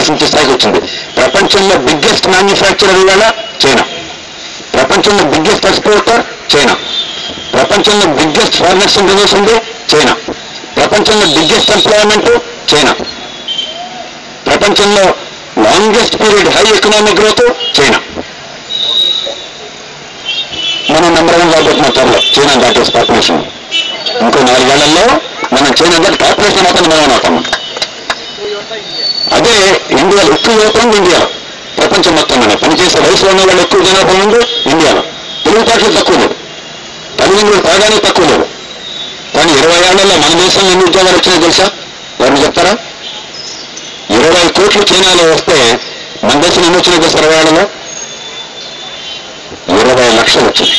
ప్రశ్నించే స్థాయికి వచ్చింది. ప్రపంచంలో బిగ్గెస్ట్ మ్యానుఫ్యాక్చరర్ ఇవాళ చైనా, ప్రపంచంలో బిగ్గెస్ట్ ఎక్స్పోర్టర్ చైనా, ప్రపంచంలో బిగ్గెస్ట్ ఫారిన్ ఎక్స్చేంజ్ రిజర్వ్స్ ఉంది చైనా, ప్రపంచంలో బిగ్గెస్ట్ ఎంప్లాయ్మెంట్ చైనా, ప్రపంచంలో longest period high economic growth China. మనం నెంబర్ 1 రాబోతున్న త్వరలో చైనా దాటేసి పాపులేషన్. ఇంకో 4 ఏళ్లలో మనం చైనా దాటి పాపులేషన్ అవుతాం మనం అవుతాం. అదే ఇండియాలో ఎక్కువ యువత ఉంది. ఇండియాలో ప్రపంచం మొత్తంలో పనిచేసే వయసులో ఉన్న వాళ్ళు ఎక్కువ జనాభా ఉంది ఇండియాలో. తెలివితేటలు తక్కువ లేదు, తల్లిదండ్రులు తాగానే తక్కువ లేదు. కానీ 20 ఏళ్లలో మన దేశంలో ఎన్ని ఉద్యోగాలు వచ్చినాయో తెలుసా? ఎవరు చెప్తారా? 20 కోట్లు చైనాలో వస్తే మన దేశంలో ఎన్ని వచ్చినాయి తెలుసా? 20 ఏళ్లలో 20 లక్షలు వచ్చింది.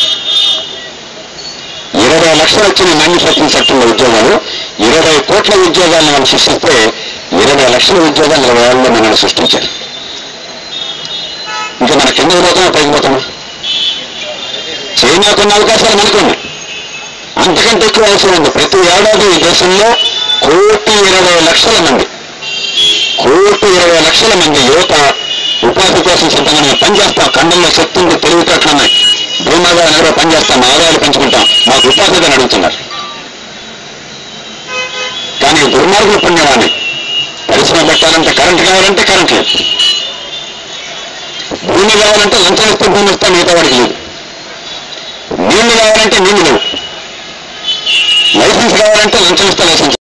20 లక్షలు వచ్చిన మ్యానుఫ్యాక్చరింగ్ సెక్టర్లో ఉద్యోగాలు. 20 కోట్ల ఉద్యోగాలను మనం సృష్టిస్తే 20 లక్షల ఉద్యోగాలు 20 ఏళ్లలో మనం సృష్టించారు. ఇంకా మన కిందకి పోతామా పైకి పోతామా? చైనాకున్న అవకాశాలు మనకున్నాయి, అంతకంటే ఎక్కువ అవసరం ఉంది. ప్రతి ఏడాది ఈ దేశంలో 1,20,00,000 మంది, 1,20,00,000 యువత ఉపాధి కోసం సిద్ధంగా పనిచేస్తాం. ఖండంలో శక్తి ఉంది, తెలివితేటలు ఉన్నాయి, భూమాగా ఎవరో పనిచేస్తాం, ఆదాయాలు పెంచుకుంటాం, మాకు ఉపాధిని అడుగుతున్నారు. కానీ దుర్మార్గులు పుణ్యమాని పరిశ్రమ పెట్టాలంటే కరెంట్ కావాలంటే కరెంట్ లేదు, భూమి కావాలంటే లంచం ఇస్తే భూమి ఇస్తాం, మిగతా వాడికి లేదు. నీళ్లు కావాలంటే నీళ్లు లేవు, లైసెన్స్ కావాలంటే లంచం ఇస్తే లైసెన్స్